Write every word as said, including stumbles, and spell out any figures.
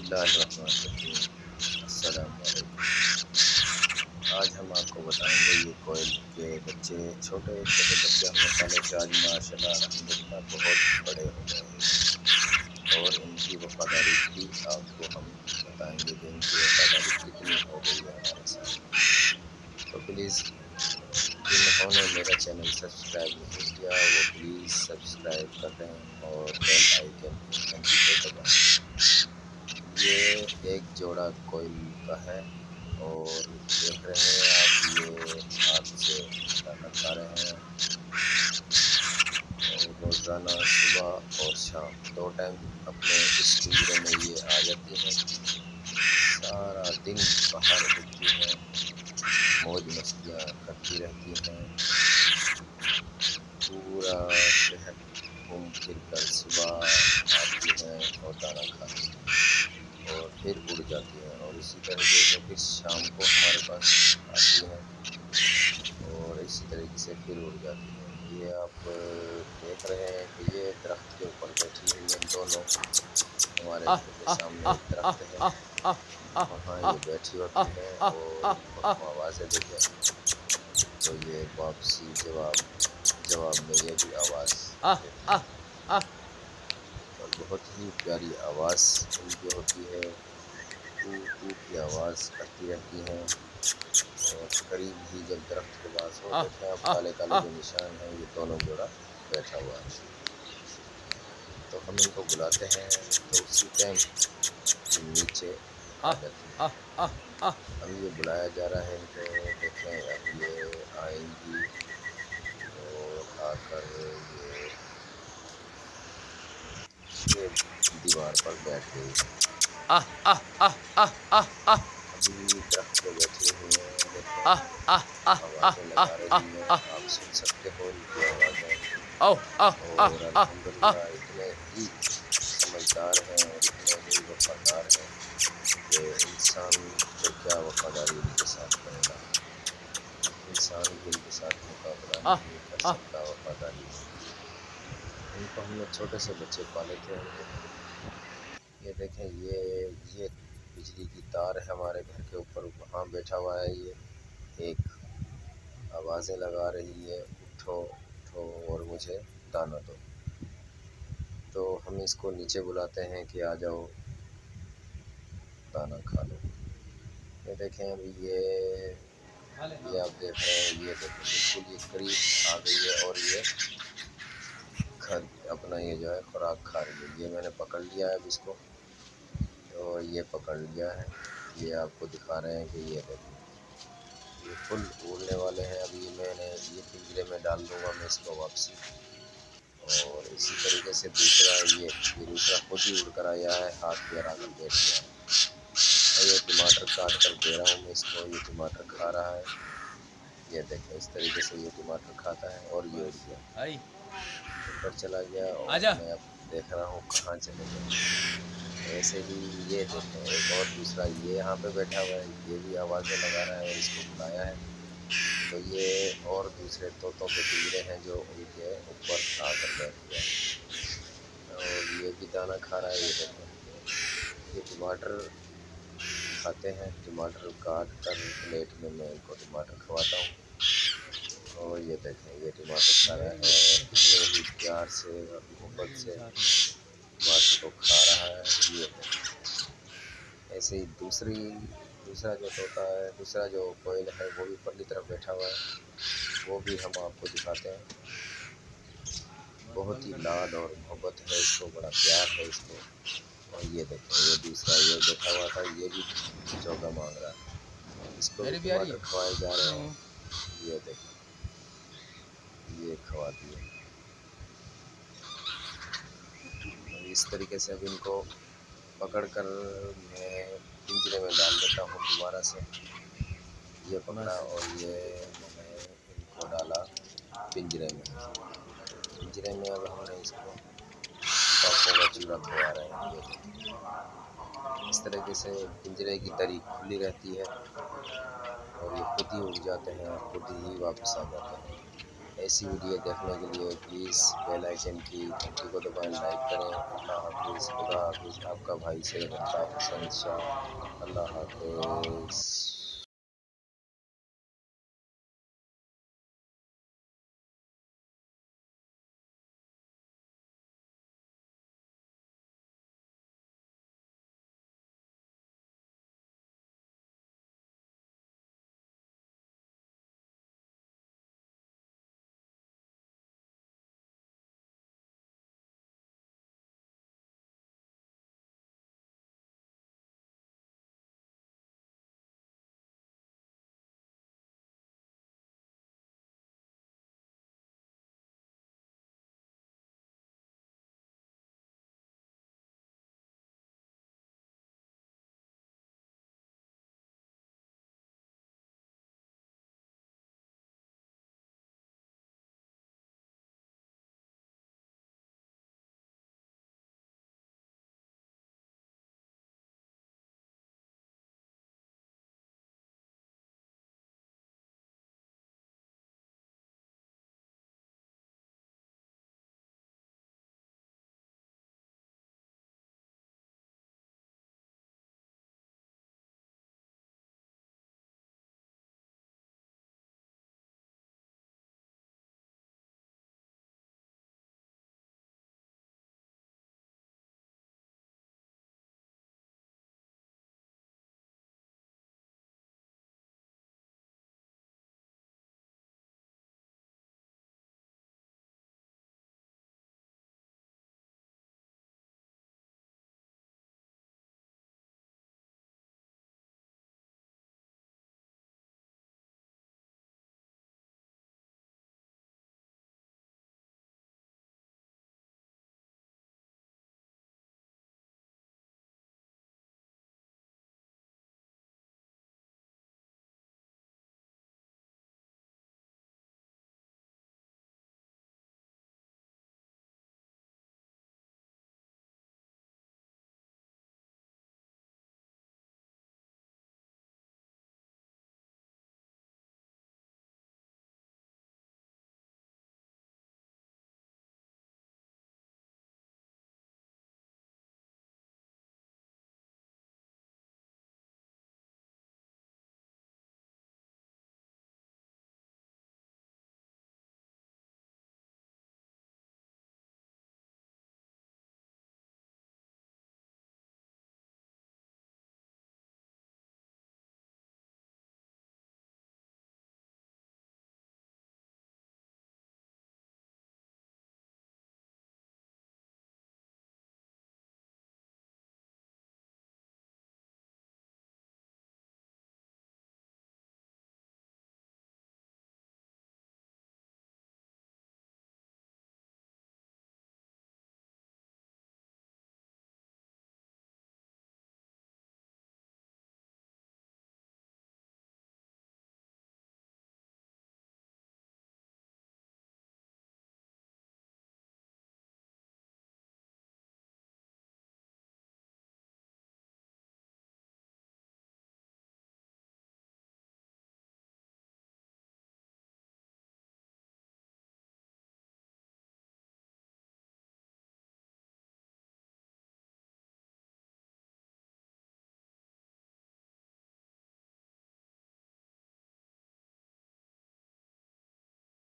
बिस्मिल्लाहिर्रहमानिर्रहीम। अस्सलाम वालेकुम। आज हम आपको बताएंगे ये कोयल के बच्चे, छोटे छोटे बच्चे हमने पाले थे। आज माशाल्लाह अल्हम्दुलिल्लाह बहुत बड़े हो गए हैं और इनकी वफादारी भी आपको हम बताएंगे कि इनकी वफादारी कितनी हो गई है हमारे साथ। तो प्लीज़ जिन्होंने मेरा चैनल सब्सक्राइब नहीं किया वो प्लीज़ सब्सक्राइब कर दें और बेल आइकन घंटी को दबाएं। ये एक जोड़ा कोयल का है और देख रहे हैं आप, ये हाथ से दाना खा रहे हैं और रोज़ाना सुबह और शाम दो टाइम अपने इस पिंजरे में ये आ जाती हैं। सारा दिन बाहर उड़ती हैं, मौज मस्तियाँ करती रहती हैं। पूरा शहर घूम फिर कर सुबह आती हैं और दाना खाती हैं और फिर उड़ जाती हैं और इसी तरीके से फिर शाम को हमारे पास आती हैं और इसी तरीके से फिर उड़ जाती हैं। ये आप देख रहे हैं कि ये दरख्त के ऊपर बैठी हुई हैं दोनों। हमारे घर के सामने एक दरख्त है, वहाँ ये बैठी होती हैं और हम आवाज़ें देखें तो ये वापसी जवाब जवाब में ये भी आवाज़ देती है और बहुत ही प्यारी आवाज़ इनकी होती है। कू कू की आवाज़ करती रहती हैं और करीब ही जब दरख्त के पास हो देखें आप, काले काले जो निशान हैं, ये दोनों जोड़ा बैठा हुआ है। तो हम इनको बुलाते हैं तो उसी टाइम नीचे आ जाती है। अब ये बुलाया जा रहा है इनको, देखें अब ये आएंगी और आकर ये ये दीवार पर बैठ गई। अभी दरख्त पे बैठी हुई हैं, देखें आवाज़ें लगा रही हैं, आप सुन सकते हो इनकी आवाज़ें। और अल्हम्दुलिल्लाह इतने ही समझदार हैं और इतने ही वफादार हैं कि इंसान तो क्या वफादारी इनके साथ करेगा, इंसान भी इनके साथ मुकाबला नहीं कर सकता वफादारी। इनको हमने छोटे से बच्चे पाले थे। ये देखें ये ये बिजली की तार है हमारे घर के ऊपर, वहाँ बैठा हुआ है ये। एक आवाज़ें लगा रही है, उठो उठो और मुझे दाना दो। तो हम इसको नीचे बुलाते हैं कि आ जाओ दाना खा लो। ये देखें अभी ये ये आप देख रहे हैं, ये देखें बिल्कुल ये करीब आ गई है और ये खा अपना ये जो है खुराक खा रही है। ये मैंने पकड़ लिया है अब इसको, तो ये पकड़ लिया है। ये आपको दिखा रहे हैं कि ये देखें ये फुल उड़ने वाले हैं। अभी मैंने ये पिंजरे में डाल दूँगा मैं इसको वापसी। और इसी तरीके से दूसरा ये ये दूसरा खुद ही उड़ कर आया है, हाथ पे आकर बैठ गया है और ये टमाटर काट कर दे रहा हूँ मैं इसको। ये टमाटर खा रहा है, ये देखें इस तरीके से ये टमाटर खाता है और ये उड़ गया, ऊपर चला गया और मैं अब देख रहा हूँ कहाँ चले गए। ऐसे ही ये देखें एक और दूसरा ये यहाँ पे बैठा हुआ है, ये भी आवाज़ें लगा रहा है और इसको बुलाया है। तो ये और दूसरे तोतों के पिंजरे हैं जो उनके ऊपर आकर बैठ गया और ये भी दाना खा रहा है। ये देखें ये टमाटर खाते हैं, टमाटर काट कर प्लेट में मैं इनको टमाटर खवाता हूँ और ये देखें ये टमाटर खा रहा है और कितने ही प्यार से और मोहब्बत से टमाटर को खा रहा है। ये ऐसे ही दूसरी दूसरा जो तोता है, दूसरा जो कोयल है वो भी ऊपर की तरफ बैठा हुआ है, वो भी हम आपको दिखाते हैं। बहुत ही लाड और मोहब्बत है इसको, बड़ा प्यार है इसको। और ये देखें ये दूसरा ये बैठा हुआ था, ये भी चौका मांग रहा है, इसको भी टमाटर खवाए जा रहे हैं। ये देखें ये खवा दिए। इस तरीके से अब इनको पकड़ कर मैं पिंजरे में डाल देता हूँ दोबारा से। ये पकड़ा और ये मैंने इनको डाला पिंजरे में। पिंजरे में अब हमने इसको पापों का चूड़ा खवा रहे हैं। ये इस तरीके से पिंजरे की दरी खुली रहती है और ये खुद ही उड़ जाते हैं और खुद ही वापस आ जाते हैं। ایسی ویڈیو دیکھنے کے لیے پلیز بیل آئیکن کی گھنٹی کو دبائیں، لائک کریں۔ اللہ حافظ، خدا حافظ، آپ کا بھائی سید الطاف حسین شاہ۔ اللہ حافظ۔